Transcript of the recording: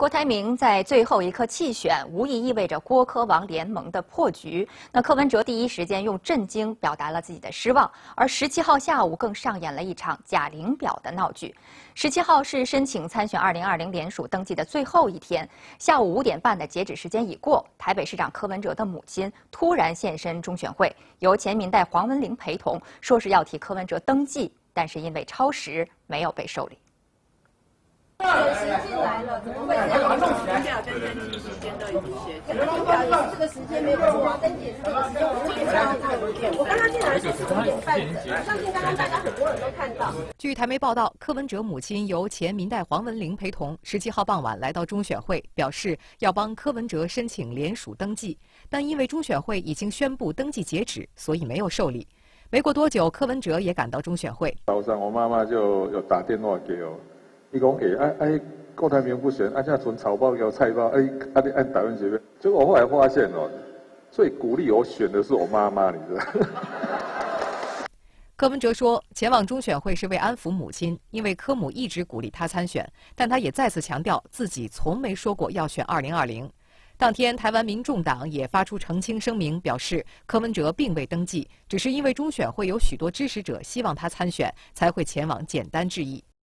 郭台铭在最后一刻弃选，无疑意味着郭柯王联盟的破局。那柯文哲第一时间用震惊表达了自己的失望，而17号下午更上演了一场假领表的闹剧。17号是申请参选2020联署登记的最后一天，下午5点半的截止时间已过，台北市长柯文哲的母亲突然现身中选会，由前民代黄文玲陪同，说是要替柯文哲登记，但是因为超时没有被受理。 准时进来了，怎么会这样？登记跟登记时间都已经写清楚。登记也是这个时间没有错，登记也是这个时间。我刚刚进来是5点半整，相信刚刚大家很多人都看到。 据台媒报道，柯文哲母亲由前民代黄文玲陪同，17号傍晚来到中选会，表示要帮柯文哲申请联署登记，但因为中选会已经宣布登记截止，所以没有受理。没过多久，柯文哲也赶到中选会。 早上我妈妈就有打电话给我。 伊讲郭台铭不选，现在存草包给我菜包，你按台湾协会。结果我后来发现哦，最鼓励我选的是我妈妈，你知道？ 柯文哲说，前往中选会是为安抚母亲，因为柯母一直鼓励他参选，但他也再次强调自己从没说过要选2020。当天，台湾民众党也发出澄清声明，表示柯文哲并未登记，只是因为中选会有许多支持者希望他参选，才会前往简单致意。